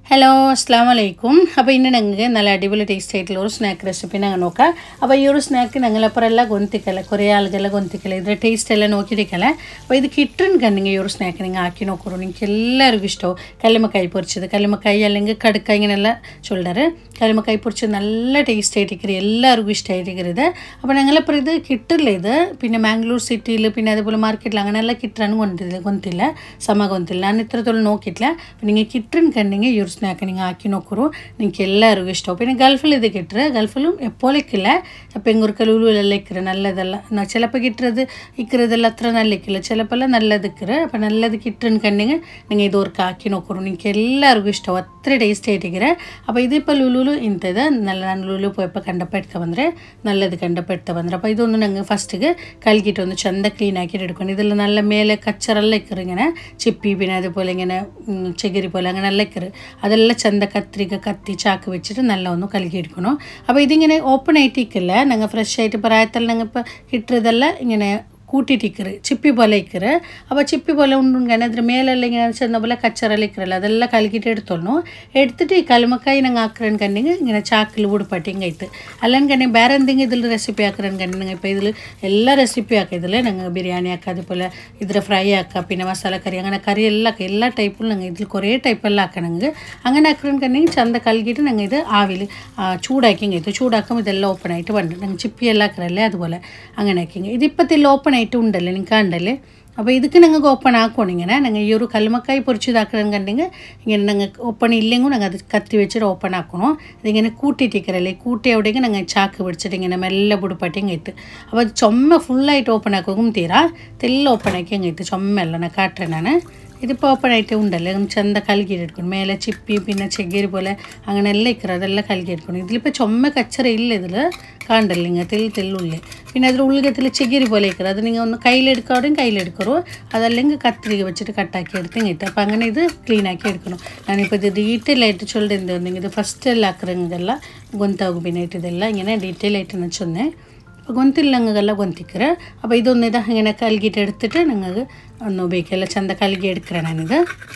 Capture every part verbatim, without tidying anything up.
Hello അസ്സലാമു അലൈക്കും. അപ്പോൾ ഇന്ന് ഞങ്ങൾക്ക് നല്ല അടിപൊളി ടേസ്റ്റ് ആയിട്ടുള്ള ഒരു സ്നാക്ക് റെസിപ്പി ഞങ്ങൾ നോക്കാം. അപ്പോൾ ഈ ഒരു സ്നാക്ക് ഞങ്ങളപ്പുറമെല്ലാം ഗൊന്തിക്കല കുറേ ആളുകളെല്ലാം ഗൊന്തിക്കല ഇതിൻ്റെ ടേസ്റ്റ് എല്ലാം നോക്കിയിരിക്കല. അപ്പോൾ ഇത് കിട്ടുന്നുണ്ടെങ്കിൽ ഈ ഒരു സ്നാക്ക് നിങ്ങൾ ആക്കി നോക്കൂ. നിങ്ങൾക്ക് എല്ലാവർക്കും ഇഷ്ടവും. കല്ലുമ്മക്കായ് പൊരിച്ചത്, കല്ലുമ്മക്കായ് അല്ലെങ്കിൽ കടുക്ക ഇങ്ങനെയെല്ലാം ചൊല്ലാറ്. കല്ലുമ്മക്കായ് പൊരിച്ചത് നല്ല ടേസ്റ്റ് ആയിട്ടിരിക്കരുത്, എല്ലാവർക്കും ഇഷ്ടമായിട്ടിരിക്കരുത്. അപ്പോൾ ഞങ്ങളിപ്പോൾ ഇത് കിട്ടില്ല. ഇത് പിന്നെ മാംഗ്ലൂർ സിറ്റിയിൽ പിന്നെ അതുപോലെ മാർക്കറ്റിൽ അങ്ങനെയെല്ലാം കിട്ടാനും കൊണ്ടില്ല ഗൊന്തില്ല സമ ഗൊന്തില്ല. ഞാൻ ഇത്രത്തോളം നോക്കിയിട്ടില്ല. അപ്പോൾ നിങ്ങൾ കിട്ടുന്നുണ്ടെങ്കിൽ ഈ ഒരു സ്നാക്ക് നിങ്ങൾ ആക്കി നോക്കൂ. നിങ്ങൾക്ക് എല്ലാവർക്കും ഇഷ്ടവും. പിന്നെ ഗൾഫിൽ ഇത് കിട്ടുക, ഗൾഫിലും എപ്പോഴേക്കില്ല പെങ്കുറുക്കലൂലെല്ലാം ഇക്കറ് നല്ലതല്ല. ചിലപ്പോൾ കിട്ടുന്നത് ഇക്കറതെല്ലാം അത്ര നല്ല ഇക്കില്ല, ചിലപ്പോൾ നല്ലത് ഇക്കറ്. അപ്പോൾ നല്ലത് കിട്ടുന്നുണ്ടെങ്കിൽ നിങ്ങൾ ഇതോർക്ക് ആക്കി നോക്കൂ. നിങ്ങൾക്ക് എല്ലാവർക്കും ഇഷ്ടവും, അത്ര ടേസ്റ്റ് ആയിട്ടിക്കറ. അപ്പോൾ ഇതിപ്പോൾ ലുലുലു ಇಂಥದ್ದು നല്ല ನಾನು ಲೂಲು പോയപ്പോൾ കണ്ടപ്പോൾ എടുത്ത് ಬಂದರೆ നല്ലത് കണ്ടപ്പോൾ എടുത്ത് ಬಂದರೆ അപ്പോൾ ഇതൊന്ന് ഞങ്ങൾ ഫസ്റ്റിಗೆ കഴുകിയിട്ട് ഒന്ന് ചന്ത ക്ലീൻ ആക്കിയിട്ട് എടുക്കണം. ഇതെല്ലാം നല്ല മേലെ കച്ചറെല്ലാം ഇക്കറ്, ഇങ്ങനെ ചിപ്പി പിന്നെ അതുപോലെ ഇങ്ങനെ ചകിരി പോലെ അങ്ങനെയെല്ലാം ഇക്കറ്. അതെല്ലാം ചന്ത കത്രിക കത്തി ചാക്ക് വെച്ചിട്ട് നല്ല ഒന്ന് കഴുകിയെടുക്കണം. അപ്പോൾ ഇതിങ്ങനെ ഓപ്പൺ ആയിട്ടിരിക്കില്ല, ഞങ്ങൾ ഫ്രഷ് ആയിട്ട് പ്രായത്തിൽ ഞങ്ങൾ ഇപ്പോൾ കിട്ടുന്നതെല്ലാം ഇങ്ങനെ കൂട്ടിയിട്ടിക്കറ് ചിപ്പി പോലെ ഇക്കറ്. അപ്പോൾ ചിപ്പി പോലെ ഉണ്ടെങ്കിൽ അದ್ರ ಮೇಲೆಲ್ಲ ഇങ്ങനെ ചെന്ന പോലെ കച്ചറെല്ലാം ഇക്കറല്ല, അതെല്ലാം കലക്കിയിട്ട് എടുത്തോളൂ. എടുത്തിട്ട് ഈ കല്ലുമ്മക്കായ് ഞങ്ങൾ ആക്കറെങ്കിൽ ഇങ്ങനെ ചാക്കിൽ ഉടുപ്പട്ടിങ് ആയിട്ട് അല്ലെങ്കിൽ വേറെ എന്തെങ്കിലും ഇതിൽ റെസിപ്പി ആക്കറെങ്കിൽ ഇപ്പോൾ ഇതിൽ എല്ലാ റെസിപ്പി ആക്കുക. ഇതിൽ ഞങ്ങൾ ബിരിയാണി ആക്കുക, അതുപോലെ ഇതിൽ ഫ്രൈ ആക്കുക, പിന്നെ മസാല കറി അങ്ങനെ കറി എല്ലാം ആക്കുക. എല്ലാ ടൈപ്പിലും ഞങ്ങൾ ഇതിൽ കുറേ ടൈപ്പെല്ലാം ആക്കണമെങ്കിൽ അങ്ങനെ ആക്കറെങ്കിൽ ചന്ത കലക്കിയിട്ട് ഞങ്ങൾ ഇത് ആവിൽ ചൂടാക്കി ഇത് ചൂടാക്കുമ്പോൾ ഇതെല്ലാം ഓപ്പൺ ആയിട്ട് വണ്ട് ഞങ്ങൾ ചിപ്പിയെല്ലാം ആക്കറല്ലേ അതുപോലെ അങ്ങനെ ആക്കി. ഇതിപ്പത്തിൽ ഓപ്പൺ ആയിട്ട് ഉണ്ടല്ലേ നിങ്ങൾക്ക് കണ്ടല്ലേ. അപ്പോൾ ഇതൊക്കെ ഞങ്ങൾക്ക് ഓപ്പൺ ആക്കണം. ഇങ്ങനെ ഞങ്ങൾ ഈ ഒരു കല്ലുമ്മക്കായ് പൊരിച്ചതാക്കണമെന്നുണ്ടെങ്കിൽ ഇങ്ങനെ ഞങ്ങൾക്ക് ഓപ്പൺ ഇല്ലെങ്കിൽ ഞങ്ങൾ അത് കത്തി വെച്ചിട്ട് ഓപ്പൺ ആക്കണോ. ഇതിങ്ങനെ കൂട്ടിയിട്ടിക്കറല്ലേ, കൂട്ടി എവിടെയെങ്കിൽ ഞങ്ങൾ ചാക്ക് പിടിച്ചിട്ട് ഇങ്ങനെ മെല്ലെ പിടിപ്പട്ടിങ് എത്ത്. അപ്പോൾ അത് ചുമ ഫുള്ളായിട്ട് ഓപ്പൺ ആക്കും തീരാ തെല്ലാം ഓപ്പൺ ആക്കി അങ്ങ് എത്ത് ചുമല്ല ഞാൻ കാട്ടനാണ്. ഇതിപ്പോൾ ഓപ്പൺ ആയിട്ട് ഉണ്ടല്ലേ ചന്ത കലക്കിയിട്ടെടുക്കണം. മേലെ ചിപ്പി പിന്നെ ചെഗിരി പോലെ അങ്ങനെ എല്ലാം ഇക്കറ അതെല്ലാം കലക്കിയെടുക്കണം. ഇതിലിപ്പോൾ ചുമ കച്ചറ ഇല്ല, ഇതിൽ കാണ്ടല്ലേ ഇങ്ങനെ തെല്ല് തെല്ലുള്ളേ. പിന്നെ അതിൽ ഉള്ളിൽ ചെഗിരി പോലെ ഇക്കറ, അത് നിങ്ങൾ ഒന്ന് കയ്യിലെടുക്കാറും കയ്യിലെടുക്കറോ, അതല്ലെങ്കിൽ കത്രിക വെച്ചിട്ട് കട്ടാക്കി എടുത്ത് ഇങ്ങിട്ട്. അപ്പോൾ അങ്ങനെ ഇത് ക്ലീൻ ആക്കി എടുക്കണം. ഞാനിപ്പോൾ ഇത് ഡീറ്റെയിൽ ആയിട്ട് ചൊല്ലി എന്തെങ്കിൽ ഇത് ഫസ്റ്റ് എല്ലാം ആക്കറെങ്കിതെല്ലാം ഗൊന്താകും. പിന്നെ ആയിട്ട് ഇതെല്ലാം ഇങ്ങനെ ഡീറ്റെയിൽ ആയിട്ട് എന്ന് ചൊന്നേ. അപ്പോൾ ഗൊന്തില്ല ഞങ്ങൾക്കെല്ലാം ഗൊന്തിക്കറ്. അപ്പോൾ ഇതൊന്ന് ഇത് ഇങ്ങനെ കലക്കിയിട്ട് എടുത്തിട്ട് ഞങ്ങൾക്ക് ഒന്ന് ഉപയോഗിക്കല്ല ചന്ത കലക്കി എടുക്കറ ഞാനിത്.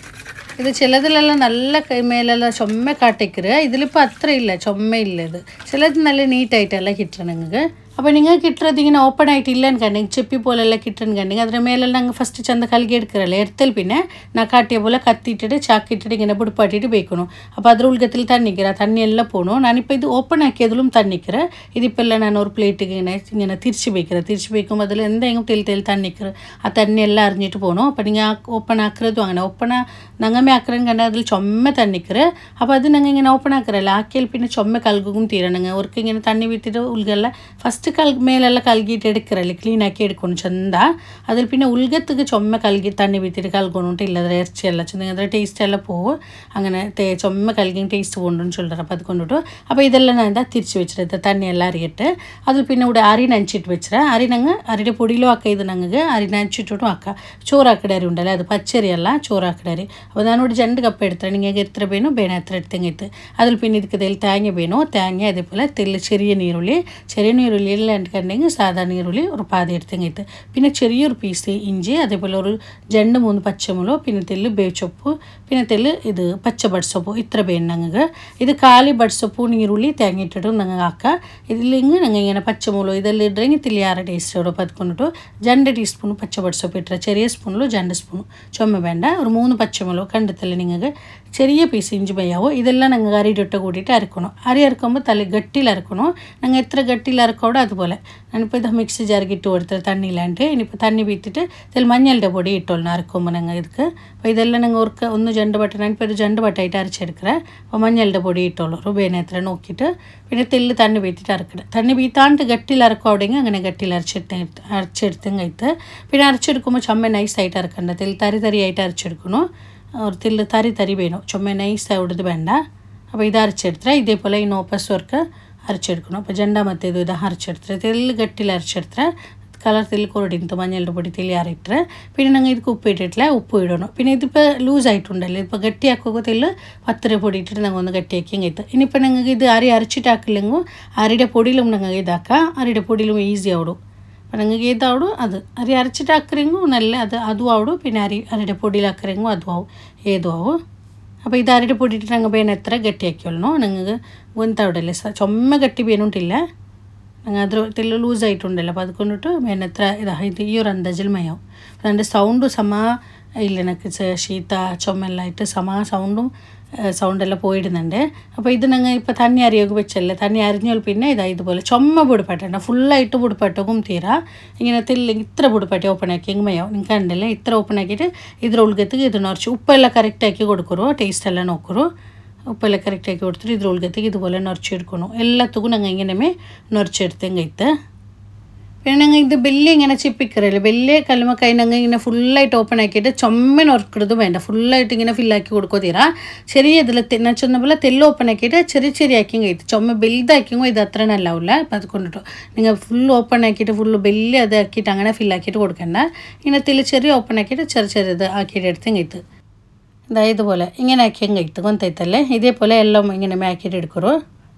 ഇത് ചിലതിലെല്ലാം നല്ല മേലെല്ലാം ചുമ കാട്ടിക്കറ്, ഇതിലിപ്പോൾ അത്ര ഇല്ല ചുമ ഇല്ല. ഇത് ചിലത് നല്ല നീറ്റായിട്ടല്ല കിട്ടണം ഞങ്ങൾക്ക്. അപ്പോൾ നിങ്ങൾ കിട്ടുന്നത് ഇങ്ങനെ ഓപ്പൺ ആയിട്ടില്ല കണ്ടെങ്കിൽ ചിപ്പി പോലെല്ലാം കിട്ടുന്നുണ്ടെങ്കിൽ അതിൻ്റെ മേലെല്ലാം ഞങ്ങൾ ഫസ്റ്റ് ചന്ത കലക്കി എടുക്കറല്ലേ. എടുത്താൽ പിന്നെ ഞാൻ കാട്ടിയ പോലെ കത്തിയിട്ടിട്ട് ചാക്കിട്ടിട്ട് ഇങ്ങനെ പിടിപ്പാട്ടിയിട്ട് ബേക്കണം. അപ്പോൾ അದ್ರ ഉൾഗത്തിൽ തണ്ണിക്കറ തണ്ണിയെല്ലാം പോകണം. ഞാനിപ്പോൾ ഇത് ഓപ്പൺ ആക്കിയതിലും തണ്ണിക്കറ. ഇതിപ്പോൾ എല്ലാം ഞാൻ ഒരു പ്ലേറ്റിಗೆ ഇങ്ങനെ ഇങ്ങനെ തിരിച്ച് ബേക്കറ. തിരിച്ച് ബേക്കുമ്പോൾ അതിൽ എന്തെങ്കിലും തെൽ തെൽ തണ്ണിക്കറ ആ തണ്ണിയെല്ലാം അറിഞ്ഞിട്ട് പോകണം. അപ്പോൾ നിങ്ങൾ ഓപ്പൺ ആക്കുന്നതും അങ്ങനെ ഓപ്പൺ ഞങ്ങമ്മ ആക്കറെന്ന് കണ്ടാൽ അതിൽ ചുമ തണ്ണിക്കറ. അപ്പോൾ അത് ഞങ്ങൾ ഇങ്ങനെ ഓപ്പൺ ആക്കറല്ല, ആക്കിയാൽ പിന്നെ ചുമ കൽകും തീരണം. ഞങ്ങൾ അവർക്ക് ഇങ്ങനെ തണ്ണി വിട്ടിട്ട് ഉൾಗೆಲ್ಲ ഫസ്റ്റ് കൽ മേലെല്ലാം കലക്കിയിട്ട് എടുക്കറല്ലേ ക്ലീൻ ആക്കി എടുക്കണം ചന്ത. അതിൽ പിന്നെ ഉൾഗത്തിക്ക് ചുമ കലക്കി തണ്ണി വിത്തിട്ട് കൽക്കൊണ്ടിട്ട് ഇല്ലാതെ ഇറച്ചിയെല്ലാം ചെന്നതിൻ്റെ ടേസ്റ്റ് എല്ലാം പോകും. അങ്ങനെ തേ ചുമ കലക്കി ടേസ്റ്റ് പോകുന്നുണ്ടെന്ന് ചൊല്ലറ. അപ്പോൾ അത് കൊണ്ടിട്ട് അപ്പോൾ ഇതെല്ലാം ഞാൻ എന്താ തിരിച്ച് വെച്ചിട്ട് തണ്ണിയെല്ലാം അറിയിട്ട് അതിൽ പിന്നെ ഇവിടെ അരി നനച്ചിട്ട് വെച്ചിട്ട് അരി ഞങ്ങൾ അരിയുടെ പൊടിയിലും ആക്കുക. ഇത് ഞങ്ങൾക്ക് അരി നനച്ചിട്ടിട്ടും ആക്കാം. ചോറാക്കട അരി ഉണ്ടല്ലോ, അത് പച്ചരിയല്ല ചോറാക്കട അരി. അപ്പോൾ ഞാനിവിടെ രണ്ട് കപ്പ് എടുത്തത് നിങ്ങൾക്ക് എത്ര വേണോ വേണ എത്ര എടുത്തെങ്കിൽ എത്ത്. അതിൽ പിന്നെ ഇതിക്ക് തെല്ല് തേങ്ങ വേണോ തേങ്ങ, അതേപോലെ തെല്ല് ചെറിയ നീരുള്ളി ചെറിയ നീരുള്ളി കണ്ടെങ്കിൽ സാധാരണ നീരുള്ളി ഒരു പാതി എടുത്തെങ്കിട്ട്. പിന്നെ ചെറിയൊരു പീസ് ഇഞ്ചി, അതേപോലെ ഒരു രണ്ട് മൂന്ന് പച്ചമുളക്, പിന്നെ തെല്ല് ಬೇಚೊಪ್ಪು, പിന്നെ തെല്ല് ഇത് പച്ച ബഡ്സൊಪ್ಪು ഇത്ര വേണം ഞങ്ങൾക്ക്. ഇത് കാലി ബഡ്സൊಪ್ಪು നീരുള്ളി തേങ്ങ ഇട്ടിട്ടും ഞങ്ങൾ ആക്കാം. ഇതില്ലെങ്കിൽ ഞങ്ങൾ ഇങ്ങനെ പച്ചമുളക് ഇതെല്ലാം ഇട്ടെങ്കിൽ തെല്ലിയാറ് ടേസ്റ്റ് അവിടെ പതുക്കൊണ്ടിട്ട് രണ്ട് ടീസ്പൂൺ പച്ച ബഡ്സൊಪ್ಪು ഇട്ട ചെറിയ സ്പൂണിൽ രണ്ട് സ്പൂൺ ചുമ വേണ്ട. ഒരു മൂന്ന് പച്ചമുളക് കണ്ടെത്തല്ലേ നിങ്ങൾക്ക്. ചെറിയ പീസ് ഇഞ്ചി മയ്യാവോ. ഇതെല്ലാം ഞങ്ങൾ അരിയിട്ടിട്ട് കൂട്ടിയിട്ട് അരക്കണം. അരി അരക്കുമ്പോൾ തല ഗട്ടിയിൽ അരക്കണം. ഞങ്ങൾ എത്ര ഗട്ടിയിൽ അരക്കോടോ അതുപോലെ. ഞാനിപ്പോൾ ഇത് മിക്സി ജാർക്ക് ഇട്ട് കൊടുത്തത് തണ്ണിയില്ലാണ്ട്. ഇനിയിപ്പോൾ തണ്ണി വീട്ടിട്ട് ഇതിൽ മഞ്ഞളുടെ പൊടി ഇട്ടോളണം അരക്കുമ്പോൾ ഞങ്ങൾ ഇതിക്ക്. അപ്പോൾ ഇതെല്ലാം ഞങ്ങൾ ഓർക്ക് ഒന്ന് ജണ്ട് ബട്ട ഞാനിപ്പോൾ ഒരു ജണ്ട് ബട്ടായിട്ട് അരച്ചെടുക്കറേ. അപ്പോൾ മഞ്ഞളുടെ പൊടി ഇട്ടോളൂ റുബേനെ എത്ര നോക്കിയിട്ട്. പിന്നെ തെല്ല് തണ്ണി വീട്ടിട്ട് അരക്കണം. തണ്ണി വീത്താണ്ട് ഗട്ടിയിൽ അരക്കോടെങ്കിൽ അങ്ങനെ ഗട്ടിയിൽ അരച്ചെടുത്ത് അരച്ചെടുത്തെങ്കൈത്ത്. പിന്നെ അരച്ചെടുക്കുമ്പോൾ ചുമ നൈസായിട്ട് അരക്കണ്ട, തെല്ല് തരി തരിയായിട്ട് അരച്ചെടുക്കണം. ഒരു തെല്ല് തരി തരി വേണം, ചുമ നൈസായി ഉടത് വേണ്ട. അപ്പോൾ ഇത് അരച്ചെടുത്തേ ഇതേപോലെ ഈ നോപ്പസ് വർക്ക് അരച്ചെടുക്കണം. അപ്പോൾ ജണ്ട ಮತ್ತು ಇದು ಇದು ಅರಚೆಡ್ತಾರೆ ತೆಲ್ಲಿ ಗಟ್ಟಿಲಿ ಅರಚೆಡ್ತಾರೆ കളർ തെല്ല് കുറടിന്ത് മഞ്ഞളുടെ പൊടി തെല്ലി അരയിട്ടേ. പിന്നെ ഞങ്ങൾ ഇതിക്ക് ഉപ്പ് ഇട്ടിട്ടില്ല, ഉപ്പ് ഇടണം. പിന്നെ ഇതിപ്പോൾ ലൂസായിട്ടുണ്ടല്ലോ, ഇപ്പോൾ ഗട്ടിയാക്കുക തെല്ല് പത്തര പൊടി ഇട്ടിട്ട് ഞങ്ങൾ ഒന്ന് ഗട്ടിയാക്കി ഇങ്ങെത്ത്. ഇനിയിപ്പോൾ ഞങ്ങൾക്ക് ഇത് അരി അരച്ചിട്ടാക്കില്ലെങ്കിൽ അരിയുടെ പൊടിയിലും ഞങ്ങൾ ഇതാക്കാം. അരിയുടെ പൊടിയിലും ഈസി ആവിടും. അപ്പോൾ ഞങ്ങൾക്ക് ഏതാവിടും അത് അരി അരച്ചിട്ടാക്കರೆಂಗೂ നല്ല അത് അതും ആവിടും. പിന്നെ അരി അരിയുടെ പൊടിയിലാക്കರೆಂಗೂ അതും ആവും ഏതും ആവും. അപ്പോൾ ഇത് അരടി പൊടിയിട്ട് ഞങ്ങൾ ಬೇನೆ എത്ര ഗട്ടിയാക്കിയോളൂ നിങ്ങൾക്ക് ഗൊಂತಾವಡಲ್ಲ ചുമ്മ ಗಟ್ಟಿ ಬೇನುಂಟಿಲ್ಲ ನಂಗೆ ಅದ್ರ ತೆಲ್ಲು ಲೂಸ್ ಆಯ್ತುಂಡಲ್ಲ അപ്പോൾ അതുകൊണ്ടിട്ട് ಬೇನೆ എത്ര ഇതാ ഇത് ഈ ഒരു അന്തജിൽ മയാവും അതിൻ്റെ സൗണ്ട് സമ ഇല്ല എനിക്ക് ശീത ചുമല്ല ആയിട്ട് സമ സൗണ്ടും സൗണ്ടെല്ലാം പോയിടുന്നുണ്ട് അപ്പോൾ ഇത് ഞങ്ങൾ ഇപ്പോൾ തണ്ണി അരിയൊക്കെ വെച്ചല്ലേ തണ്ണി അരിഞ്ഞാൽ പിന്നെ ഇതാ ഇതുപോലെ ചുമ പൊടിപ്പട്ടുണ്ട് ഫുള്ളായിട്ട് പൊടിപ്പട്ടവും തീരാ ഇങ്ങനെ തെല്ല് ഇത്ര പൊടിപ്പട്ടി ഓപ്പൺ ആക്കി എങ്കിൽ മയാവും നിങ്ങൾക്ക് കണ്ടല്ലേ ഇത്ര ഓപ്പൺ ആക്കിയിട്ട് ഇതിൽ ഉൾഗത്തിക്ക് ഇത് നിറച്ച് ഉപ്പെല്ലാം കറക്റ്റാക്കി കൊടുക്കുറോ ടേസ്റ്റ് എല്ലാം നോക്കുറോ ഉപ്പെല്ലാം കറക്റ്റാക്കി കൊടുത്തിട്ട് ഇതിൽ ഉൾഗത്തിക്ക് ഇതുപോലെ നിറച്ചെടുക്കണം എല്ലാത്തുക്കും ഞങ്ങൾ ഇങ്ങനെ നിറച്ചെടുത്തെങ്കൈത്ത് പിന്നെ ഞങ്ങൾ ഇത് ബെല്ല് ഇങ്ങനെ ചിപ്പിക്കറില്ല ബെല്ല് കല്ലുമ്മക്കായ ഞങ്ങൾ ഇങ്ങനെ ഫുള്ളായിട്ട് ഓപ്പൺ ആക്കിയിട്ട് ചുമ്മൻ ഉറക്കുന്നതും വേണ്ട ഫുള്ളായിട്ട് ഇങ്ങനെ ഫില്ലാക്കി കൊടുക്കുക തീരാ ചെറിയ ഇതിൽ ഞാൻ ചെന്ന പോലെ തെല്ല് ഓപ്പൺ ആക്കിയിട്ട് ചെറിയ ചെറിയ ആക്കിയും കഴിത്ത് ചുമ ബെൽതാക്കിയെങ്കിൽ ഇത് അത്ര നല്ലാവില്ല അപ്പം അത് കൊണ്ടിട്ടോ നിങ്ങൾ ഫുൾ ഓപ്പൺ ആക്കിയിട്ട് ഫുള്ള് ബെല്ല് അതാക്കിയിട്ട് അങ്ങനെ ഫില്ലാക്കിയിട്ട് കൊടുക്കണ്ട ഇങ്ങനെ തെല്ല് ചെറിയ ഓപ്പൺ ആക്കിയിട്ട് ചെറിയ ചെറിയത് ആക്കിയിട്ട് എടുത്തും കഴിത്ത് ഇതാ ഇതുപോലെ ഇങ്ങനെ ആക്കിയും കഴിത്ത് കൊന്തൈത്തല്ലേ ഇതേപോലെ എല്ലാം ഇങ്ങനെ ആക്കിയിട്ട് എടുക്കുറോ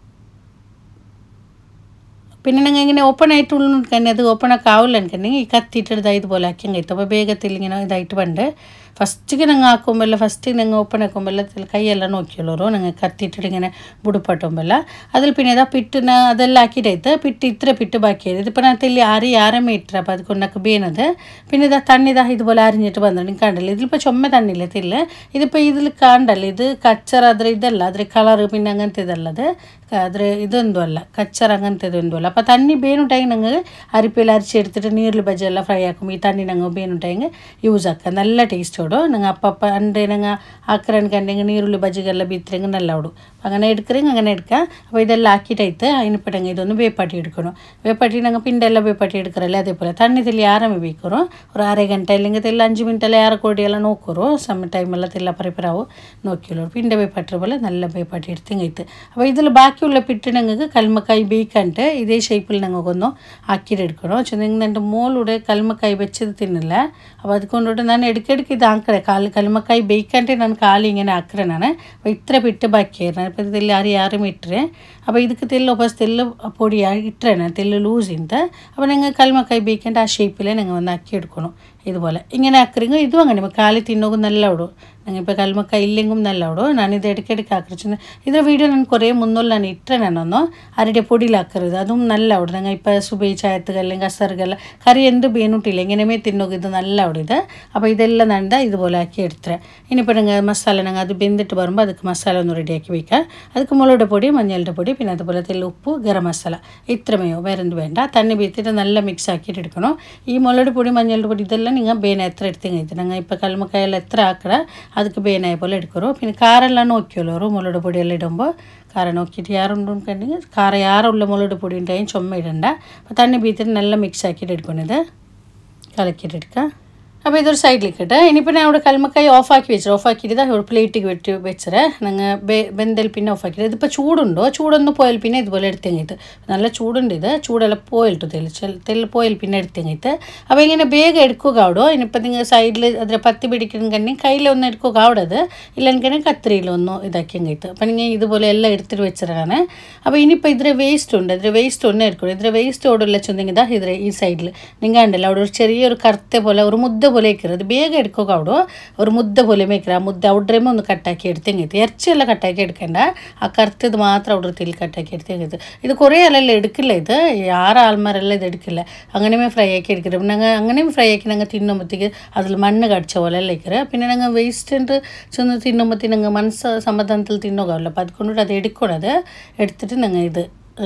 പിന്നെ നിങ്ങൾ ഇങ്ങനെ ഓപ്പൺ ആയിട്ട് ഉള്ളിൽ അത് ഓപ്പൺ ഒക്കെ ആവില്ല എനിക്കുണ്ടെങ്കിൽ ഈ കത്തിയിട്ട് ഇതുപോലെ ആക്കിയും കഴിത്തു അപ്പോൾ വേഗത്തിൽ ഇങ്ങനെ ഇതായിട്ട് പണ്ട് ഫസ്റ്റിക്ക് നിങ്ങൾ ആക്കുമ്പോഴല്ല ഫസ്റ്റ് നിങ്ങൾ ഓപ്പൺ ആക്കുമ്പോഴല്ല കൈയെല്ലാം നോക്കിയുള്ളൂ നിങ്ങൾ കത്തിയിട്ടിട്ട് ഇങ്ങനെ ബുടുപ്പട്ടുമ്പോഴല്ല അതിൽ പിന്നെ ഇതാ പിട്ടിന് അതെല്ലാം ആക്കിയിട്ടായിട്ട് പിട്ട് ഇത്ര പിട്ട് ബാക്കിയായത് ഇതിപ്പോൾ ഞാൻ തെല്ലി അരി അര മീറ്റർ അപ്പോൾ അതുകൊണ്ടൊക്കെ ബീനത് പിന്നെ ഇതാ തണ്ണിതാ ഇതുപോലെ അരിഞ്ഞിട്ട് വന്നിട്ട് കണ്ടല്ലേ ഇതിലിപ്പോൾ ചുമ തണ്ണില്ല തില്ല ഇതിപ്പോൾ ഇതിൽ കണ്ടല്ലേ ഇത് കച്ചറ അದ್ರ ഇതല്ല അದ್ರ കളറ് പിന്നെ അങ്ങനത്തെ ഇതല്ലത് അದ್ರ ഇതൊന്നും അല്ല കച്ചറ അങ്ങനത്തെ ഇതൊന്നും അല്ല അപ്പോൾ തണ്ണി ಬೇನುಂಟಾಗಿ ഞങ്ങൾ അരിപ്പയിൽ അരിച്ചെടുത്തിട്ട് നീരിൽ ബജ്ജെല്ലാം ഫ്രൈ ആക്കും ഈ തണ്ണി ഞങ്ങൾ ಬೇನುಂಟಾಗಿ യൂസ് ആക്കുക നല്ല ടേസ്റ്റ് ഓടും ഞങ്ങൾ അപ്പപ്പ അണ്ട് ഞങ്ങൾ ആക്കറൻകണ്ടെങ്കിൽ നീരുള്ളി ബജ്ജിಗೆಲ್ಲ ബീത്തരെങ്കിൽ നല്ല ഓടും അങ്ങനെ എടുക്കರೆಂಗೆ അങ്ങനെ എടുക്കുക അപ്പോൾ ഇതെല്ലാം ആക്കിയിട്ടായിട്ട് അതിനിപ്പടെങ്കിൽ ഇതൊന്ന് വേപ്പാട്ടി എടുക്കണം വേപ്പാട്ടി ഞങ്ങൾ പിണ്ടെല്ലാം വേപ്പാട്ടി എടുക്കറല്ലേ അതേപോലെ തണ്ണി തെല്ലി ആരമേ ಬೇಕರು ഒരു അര ಗಂಟೆ അല്ലെങ്കിൽ തെല്ല അഞ്ച് മിനിറ്റെല്ലാം ഏറെ കോടിയെല്ലാം നോക്കറോ സമയ ടൈമെല്ലാം തെല്ല ಪರಿಪರಾವು നോക്കിയുള്ളൂ പിന്നെ വേപ്പാട്ടി പോലെ നല്ല വേപ്പാട്ടി എടുത്തിങ്ങೈತೆ അപ്പോൾ ഇതിൽ ബാക്കിയുള്ള പിട്ട് ഞങ്ങൾക്ക് കല്ലുമ്മക്കായ ಬೇಕಂటే ഇതേ ഷേപ്പിൽ ഞങ്ങൾക്കൊന്ന് ആക്കിയിട്ടെടുക്കണം ചെന്നെങ്കിൽ എൻ്റെ മോളുടെ കല്ലുമ്മക്കായ വെച്ചത് തിന്നില്ല അപ്പോൾ അതുകൊണ്ടിട്ട് ഞാൻ ഇടയ്ക്കിടയ്ക്ക് ഇത് ആക്കറേ കാല് കല്ലുമ്മക്കായ ಬೇಕಂటే ನಾನು കാലി ഇങ്ങനെ ആക്കറേ ನಾನು അപ്പോൾ ഇത്ര പിട്ട് ബാക്കിയായിരുന്നു അപ്പോൾ ഇതിൽ അരി ആറ് മീറ്ററ് അപ്പോൾ ಇದಕ್ಕೆ ತೆಲ್ಲು ವಾಪಸ್ ತೆಲ್ಲು ಪೊಡಿ ಇಟ್ಟರೆ ತೆಲ್ಲು ಲೂಸ್ ಇಂತ അപ്പോൾ നിങ്ങൾ കല്ലുമ്മക്കായ ಬೇಕಂటే ആ ഷേപ്പിൽ നിങ്ങൾ ഒന്ന് ആക്കി എടുക്കണം ഇതുപോലെ ഇങ്ങനെ ആക്കറിങ്ങ ഇതും അങ്ങനെ കാലി തിന്നോക്കും നല്ല ഓടും ഞങ്ങൾ ഇപ്പോൾ കല്ലുമ്മക്കായ ഇല്ലെങ്കും നല്ല ഓടും ഞാനിത് ഇടയ്ക്കിടയ്ക്ക് ആക്കറിച്ചു ഇതിൻ്റെ വീഡിയോ ನಾನು കുറേ മുന്നോട്ട് ನಾನು ഇട്ടರೆ ನಾನೊಂದು ಅರಡೆ പൊടിയിലാക്കരുത് അതും നല്ല ഓടും ഞങ്ങൾ ഇപ്പോൾ സുബൈ ചായത്തുക അല്ലെങ്കിൽ അസറുകെല്ലാം കറി എന്ത് ಬೇನುಂಟಿಲ್ಲ ഇങ്ങനെ തിന്നോക്കും ഇത് നല്ല ഓടും ഇത് അപ്പോൾ ഇതെല്ലാം നണ്ട ഇതുപോലെ ആക്കി എടുത്തേ ഇനിയിപ്പോൾ നിങ്ങൾ മസാല ഞങ്ങൾ അത് ಬೆಂದಿട്ട് വരുമ്പോൾ ಅದಕ್ಕೆ മസാല ഒന്ന് റെഡിയാക്കി വയ്ക്കുക ಅದಕ್ಕೆ മുളകുടെ പൊടി മഞ്ഞളുടെ പൊടി പിന്നെ അതുപോലെ തെല്ല് ഉപ്പ് ഗരം മസാല ഇത്രമേയോ വേറെ എന്ത് വേണ്ട തണ്ണി ബീത്തിട്ട് നല്ല മിക്സ് ആക്കിയിട്ട് എടുക്കണം ഈ മുളകുടെ പൊടി മഞ്ഞളുടെ പൊടി ഇതെല്ലാം നിങ്ങൾ ಬೇನೆ എത്ര എടുത്തെങ്കിൽ ഞങ്ങൾ ഇപ്പോൾ കല്ലുമ്മക്കായെല്ലാം എത്ര ആക്കറ ಅದಕ್ಕೆ ಬೇನಾയ പോലെ എടുക്കറോ പിന്നെ കാരെല്ലാം നോക്കിയല്ലോ മുളകുടെ പൊടിയെല്ലാം ഇടുമ്പോൾ ಖಾರ നോക്കിയിട്ട് ಯಾರುಂಡು ಅನ್ಕೊಂಡೆങ്കിൽ ಖಾರ ಯಾರುള്ള മുളകുടെ പൊടി ഉണ്ടായും ചുമ ഇടണ്ട അപ്പോൾ തണ്ണി ബീത്തിട്ട് നല്ല മിക്സ് ആക്കിയിട്ട് എടുക്കണം ഇത് കലക്കിയിട്ട് എടുക്കുക അപ്പോൾ ഇതൊരു സൈഡിലേക്ക് ഇട്ട് ഇനിയിപ്പോൾ ഞാൻ ഇവിടെ കല്ലുമ്മക്കായ ഓഫാക്കി വെച്ചു ഓഫാക്കിയിട്ട് ഒരു പ്ലേറ്റിക്ക് വെട്ടി വെച്ചത് ഞങ്ങൾ ബെന്തൽ പിന്നെ ഓഫാക്കിയിട്ട് ഇതിപ്പോൾ ചൂടുണ്ടോ ചൂടൊന്ന് പോയാൽ പിന്നെ ഇതുപോലെ എടുത്തെങ്കിട്ട് നല്ല ചൂടുണ്ട് ഇത് ചൂടെല്ലാം പോയിട്ടു തെല്ല് തെല്ല് പോയാൽ പിന്നെ എടുത്തെങ്കിട്ട് അപ്പോൾ ഇങ്ങനെ ಬೇಗ എടുക്കുക അവിടെ ഇനിയിപ്പോൾ നിങ്ങൾ സൈഡിൽ അതിൽ പത്തി പിടിക്കണമെങ്കിൽ കയ്യിലൊന്നും എടുക്കുക അവിടെ അത് ഇല്ലെങ്കിൽ കത്രിയിലൊന്നും ഇതാക്കിയെങ്കിട്ട് അപ്പോൾ നിങ്ങൾ ഇതുപോലെ എല്ലാം എടുത്തിട്ട് വെച്ചതാണ് അപ്പോൾ ഇനിയിപ്പോൾ ഇതിൽ വേസ്റ്റ് ഉണ്ട് ഇതിൽ വേസ്റ്റ് ഒന്നും എടുക്കണം ഇതിൽ വേസ്റ്റ് ഓടുള്ള ചെന്നെങ്കിൽ ഇതാ ഇതിൽ ഈ സൈഡിൽ നിങ്ങൾ ഉണ്ടല്ലോ അവിടെ ഒരു ചെറിയൊരു കറുത്ത പോലെ ഒരു മുദ്ദ പോലെ ഇക്കരുത് ಬೇಗ എടുക്കുക അവിടെ ഒരു മുദ്ദ പോലെ മേക്കറ ആ മുദ്ദ അവിടെയുമ്പോൾ ഒന്ന് കട്ടാക്കി എടുത്തെങ്കിട്ട് ഇറച്ചിയെല്ലാം കട്ടാക്കി എടുക്കണ്ട ആ കറുത്തത് മാത്രം അവിടെ തിൽ കട്ടാക്കി എടുത്തെങ്കിട്ട് ഇത് കുറേ അല്ലല്ലോ എടുക്കില്ല ഇത് ആറ് ആൾമാരെല്ലാം ഇത് എടുക്കില്ല അങ്ങനെ ഫ്രൈ ആക്കി എടുക്കരുത് ഞങ്ങൾ അങ്ങനെയും ഫ്രൈ ആക്കി ഞങ്ങൾ തിന്നുമ്പോഴത്തേക്ക് അതിൽ മണ്ണ് കടിച്ച പോലെ എല്ലാം ഇക്കറ് പിന്നെ ഞങ്ങൾ വേസ്റ്റ് ചെന്ന് തിന്നുമ്പോഴത്തേക്ക് ഞങ്ങൾ മനസ്സ് സമാധാനത്തിൽ തിന്നുകയല്ലോ അപ്പോൾ അതുകൊണ്ടിട്ട് അത് എടുക്കണത് എടുത്തിട്ട് ഞങ്ങൾ ഇത്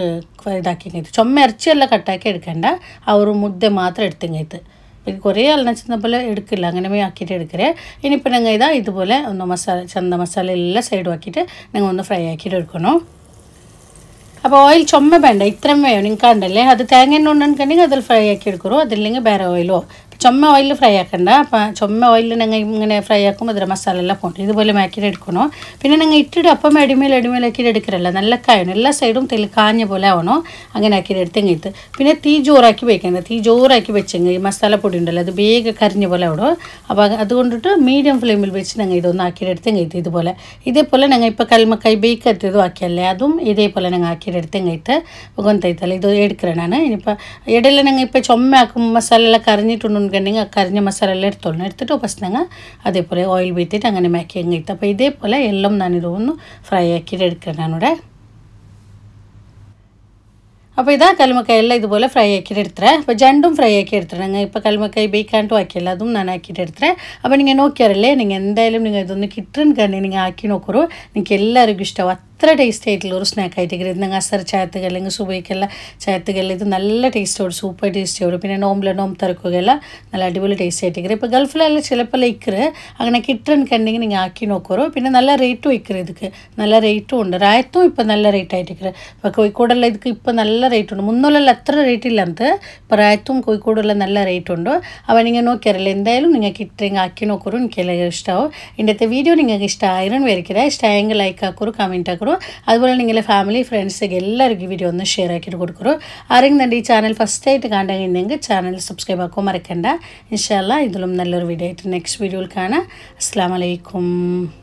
ഇതാക്കി ചുമ ഇറച്ചിയെല്ലാം കട്ടാക്കി എടുക്കണ്ട ആ ഒരു മുദ്ദ മാത്രം എടുത്തെങ്കിട്ട് കുറേ ആളിനെ ചെന്ന പോലെ എടുക്കില്ല അങ്ങനെ ആക്കിയിട്ട് എടുക്കരേ ഇനിയിപ്പോൾ ഞങ്ങൾ ഇതാ ഇതുപോലെ ഒന്ന് മസാല ചന്ത മസാല എല്ലാം സൈഡും ആക്കിയിട്ട് ഞങ്ങൾ ഒന്ന് ഫ്രൈ ആക്കിയിട്ട് എടുക്കണം അപ്പോൾ ഓയിൽ ചുമ വേണ്ട ഇത്രയും വേണം നിങ്ങൾക്ക് കണ്ടല്ലേ അത് തേങ്ങ എണ്ണ ഉണ്ടെങ്കിൽ അതിൽ ഫ്രൈ ആക്കി എടുക്കറോ അതില്ലെങ്കിൽ വേറെ ഓയിലോ ചുമ ഓയിൽ ഫ്രൈ ആക്കണ്ട അപ്പം ചുമ ഓയിൽ ഞങ്ങൾ ഇങ്ങനെ ഫ്രൈ ആക്കുമ്പോൾ അതിൽ മസാല എല്ലാം പോകണം ഇതുപോലെ മാക്കിയിട്ട് എടുക്കണോ പിന്നെ ഞങ്ങൾ ഇട്ടിട്ട് അപ്പം അടിമേൽ അടിമേലാക്കിയിട്ട് എടുക്കരല്ല നല്ല കായണം എല്ലാ സൈഡും തെല്ല് കാഞ്ഞ പോലെ ആവണോ അങ്ങനെ ആക്കിയിട്ട് എടുത്തെങ്കിട്ട് പിന്നെ തീ ജോറാക്കി വെക്കുന്നത് തീ ജോറാക്കി വെച്ചെങ്കിൽ ഈ മസാല പൊടി ഉണ്ടല്ലോ അത് വേഗം കരിഞ്ഞ പോലെ ആവണോ അപ്പോൾ അതുകൊണ്ടിട്ട് മീഡിയം ഫ്ലെയിമിൽ വെച്ച് ഞങ്ങൾ ഇതൊന്ന് ആക്കിയിട്ട് എടുത്തെങ്കിട്ട് ഇതുപോലെ ഇതേപോലെ ഞങ്ങൾ ഇപ്പോൾ കല്ലുമ്മക്കായ ಬೇಕತ್ತದು ആക്കിയല്ലേ അതും ഇതേപോലെ ഞങ്ങൾ ആക്കിയിട്ട് എടുത്തെങ്കിട്ട് ಗೊತ್ತಾಯ್ತಲ್ಲ ಇದು എടുക്കറാണ് ഇനിയിപ്പോൾ ഇടയിൽ ഞങ്ങൾ ഇപ്പോൾ ചുമ ആക്കും മസാല എല്ലാം കറിഞ്ഞിട്ടുണ്ടെങ്കിൽ കണ്ടെങ്കിൽ ആ കരിഞ്ഞ മസാല എല്ലാം എടുത്തോളണം എടുത്തിട്ട് ഫസ്റ്റ് അതേപോലെ ഓയിൽ വീട്ടിട്ട് അങ്ങനെ മാക്കി അങ്ങ് ഇട്ട് അപ്പോൾ ഇതേപോലെ എല്ലാം ഞാനിതൊന്ന് ഫ്രൈ ആക്കിയിട്ട് എടുക്കണം ഞാനിവിടെ അപ്പോൾ ഇതാ കല്ലുമ്മക്കായ എല്ലാം ഇതുപോലെ ഫ്രൈ ആക്കിയിട്ട് എടുത്തേ അപ്പോൾ രണ്ടും ഫ്രൈ ആക്കി എടുത്തേ ഞങ്ങൾ ഇപ്പോൾ കല്ലുമ്മക്കായ ബേക്കാണ്ടും ആക്കിയല്ല അതും ഞാൻ ആക്കിയിട്ട് എടുത്തേ അപ്പോൾ നിങ്ങൾ നോക്കിയാറല്ലേ നിങ്ങൾ എന്തായാലും നിങ്ങൾ ഇതൊന്ന് കിട്ടുന്ന കണ്ടി നിങ്ങൾ ആക്കി നോക്കൂ നിങ്ങൾക്ക് എല്ലാവർക്കും ഇഷ്ടമാവും അത്ര ടേസ്റ്റ് ആയിട്ടുള്ള ഒരു സ്നാക്ക് ആയിട്ട് ഇത് നിങ്ങൾ അസർ ചായത്തുക അല്ലെങ്കിൽ സുബൈക്കല്ല ചായത്തുകല്ല ഇത് നല്ല ടേസ്റ്റോട് സൂപ്പർ ടേസ്റ്റോട് പിന്നെ നോമ്പിൽ നോമ്പ് തിറക്കുകയല്ല നല്ല അടിപൊളി ടേസ്റ്റ് ആയിട്ട് ഇപ്പോൾ ഗൾഫിലെല്ലാം ചിലപ്പോൾ ഇക്കറ് അങ്ങനെ കിട്ടുന്ന കണ്ടെങ്കിൽ നിങ്ങൾ ആക്കി നോക്കൂ പിന്നെ നല്ല റേറ്റും ഇക്കറ് ഇതൊക്കെ നല്ല റേറ്റും ഉണ്ട് റായത്തും ഇപ്പോൾ നല്ല റേറ്റ് ആയിട്ടിക്കറ് ഇപ്പോൾ കോഴിക്കോടെല്ലാം ഇതൊക്കെ ഇപ്പോൾ നല്ല റേറ്റ് ഉണ്ട് മുന്നൂലെല്ലാം അത്ര റേറ്റ് ഇല്ല ಅಂತ ഇപ്പോൾ റായത്തും കോഴിക്കോടെല്ലാം നല്ല റേറ്റ് ഉണ്ട് അപ്പോൾ നിങ്ങൾ നോക്കിയാറല്ലേ എന്തായാലും നിങ്ങൾക്ക് കിട്ടുമെങ്കിൽ ആക്കി നോക്കൂ എനിക്കെല്ലാം ഇഷ്ടമാവും ഇന്നത്തെ വീഡിയോ നിങ്ങൾക്ക് ഇഷ്ടമായിരം വരയ്ക്കില്ല ഇഷ്ടമായെങ്കിൽ ലൈക്ക് ആക്കൂ കമൻറ്റ് ആക്കൂ അതുപോലെ നിങ്ങളുടെ ഫാമിലി ഫ്രണ്ട്സിಗೆ എല്ലാവർക്കും വീഡിയോ ഒന്ന് ഷെയർ ആക്കിയിട്ട് കൊടുക്കൂ ആരെങ്കിലും എൻ്റെ ഈ ചാനൽ ഫസ്റ്റ് ആയിട്ട് കാണണമെങ്കിൽ ചാനൽ സബ്സ്ക്രൈബ് ആക്കാൻ മറക്കണ്ട ഇൻഷാ അല്ലാഹ് ഇതിലും നല്ലൊരു വീഡിയോ ആയിട്ട് നെക്സ്റ്റ് വീഡിയോയിൽ കാണാം അസ്സലാമു അലൈക്കും